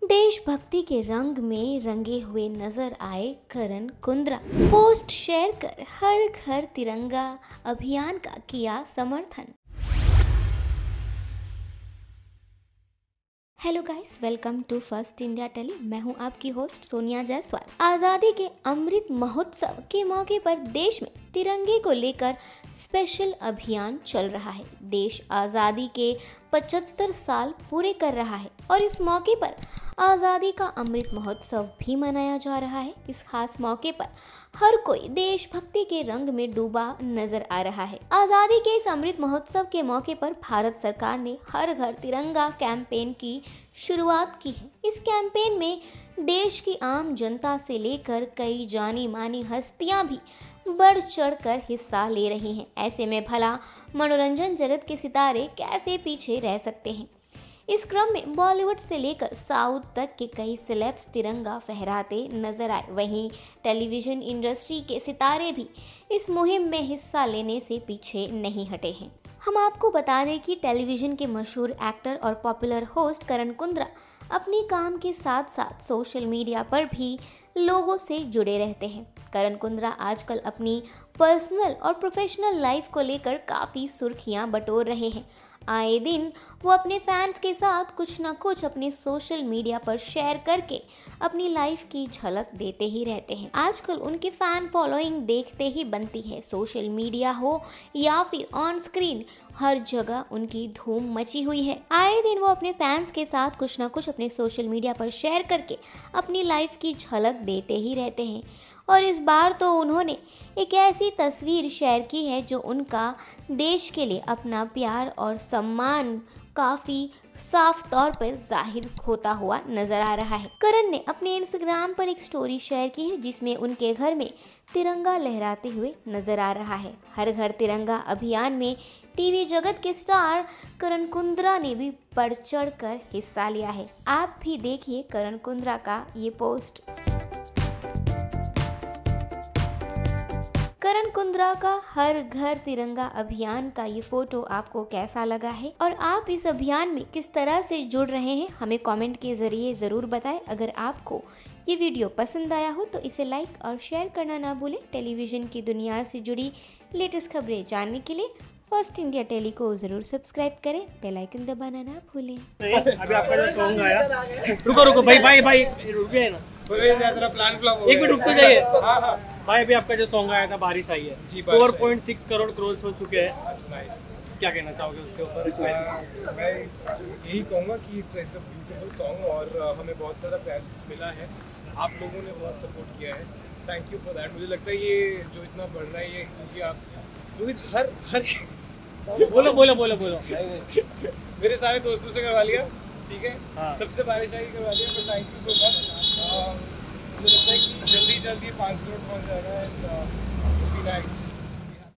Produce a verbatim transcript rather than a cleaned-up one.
देशभक्ति के रंग में रंगे हुए नजर आए करण कुंद्रा। पोस्ट शेयर कर हर घर तिरंगा अभियान का किया समर्थन। Hello guys, welcome to First India tele. मैं हूं आपकी होस्ट सोनिया जायसवाल। आज़ादी के अमृत महोत्सव के मौके पर देश में तिरंगे को लेकर स्पेशल अभियान चल रहा है। देश आज़ादी के पचहत्तर साल पूरे कर रहा है और इस मौके पर आज़ादी का अमृत महोत्सव भी मनाया जा रहा है। इस खास मौके पर हर कोई देशभक्ति के रंग में डूबा नजर आ रहा है। आज़ादी के इस अमृत महोत्सव के मौके पर भारत सरकार ने हर घर तिरंगा कैंपेन की शुरुआत की है। इस कैंपेन में देश की आम जनता से लेकर कई जानी मानी हस्तियां भी बढ़ चढ़कर हिस्सा ले रही हैं। ऐसे में भला मनोरंजन जगत के सितारे कैसे पीछे रह सकते हैं। इस क्रम में बॉलीवुड से लेकर साउथ तक के कई सेलेब्स तिरंगा फहराते नजर आए। वहीं टेलीविजन इंडस्ट्री के सितारे भी इस मुहिम में हिस्सा लेने से पीछे नहीं हटे हैं। हम आपको बता दें कि टेलीविजन के मशहूर एक्टर और पॉपुलर होस्ट करण कुंद्रा अपने काम के साथ साथ सोशल मीडिया पर भी लोगों से जुड़े रहते हैं। करण कुंद्रा आजकल अपनी पर्सनल और प्रोफेशनल लाइफ को लेकर काफ़ी सुर्खियां बटोर रहे हैं। आए दिन वो अपने फैंस के साथ कुछ ना कुछ अपने सोशल मीडिया पर शेयर करके अपनी लाइफ की झलक देते ही रहते हैं। आजकल उनके फैन फॉलोइंग देखते ही बनती है। सोशल मीडिया हो या फिर ऑन स्क्रीन, हर जगह उनकी धूम मची हुई है। आए दिन वो अपने फैंस के साथ कुछ ना कुछ अपने सोशल मीडिया पर शेयर करके अपनी लाइफ की झलक देते ही रहते हैं। और इस बार तो उन्होंने एक ऐसी तस्वीर शेयर की है जो उनका देश के लिए अपना प्यार और सम्मान काफ़ी साफ तौर पर जाहिर होता हुआ नजर आ रहा है। करण ने अपने इंस्टाग्राम पर एक स्टोरी शेयर की है जिसमें उनके घर में तिरंगा लहराते हुए नजर आ रहा है। हर घर तिरंगा अभियान में टीवी जगत के स्टार करण कुंद्रा ने भी बढ़ चढ़ कर हिस्सा लिया है। आप भी देखिए करण कुंद्रा का ये पोस्ट। करण कुंद्रा का हर घर तिरंगा अभियान का ये फोटो आपको कैसा लगा है और आप इस अभियान में किस तरह से जुड़ रहे हैं, हमें कमेंट के जरिए ज़रूर बताएं। अगर आपको ये वीडियो पसंद आया हो तो इसे लाइक और शेयर करना ना भूलें। टेलीविज़न की दुनिया से जुड़ी लेटेस्ट खबरें जानने के लिए फर्स्ट इंडिया टेली को जरूर सब्सक्राइब करें, बेल आइकन दबाना ना भूलें। अभी आपका जो सॉन्ग आया, रुको रुको भाई भाई भाई रुकिए ना, प्लान फ्लॉप हो एक मिनट रुक तो जाइए। हाँ हाँ भाई, अभी आपका जो सॉन्ग आया था बारिश आई है, चार पॉइंट छह करोड़ क्रॉस हो चुके हैं। नाइस। क्या कहना चाहोगे उसके ऊपर? uh, मैं यही कहूँगा कि it's it's a beautiful song और uh, हमें बहुत सारा प्यार मिला है। आप लोगों ने बहुत सपोर्ट किया है, थैंक यू फॉर दैट। मुझे लगता है ये जो इतना बढ़ रहा है ये क्योंकि आप क्योंकि हर हर बोलो बोलो बोलो बोलो मेरे सारे दोस्तों से करवा लिया, ठीक है। हाँ। सबसे बारिश आई करवा लिया, तो थैंक यू सो मच। मुझे लगता है कि जल्दी जल्दी पाँच करोड़ पहुँच जाएगा एंड नाइस।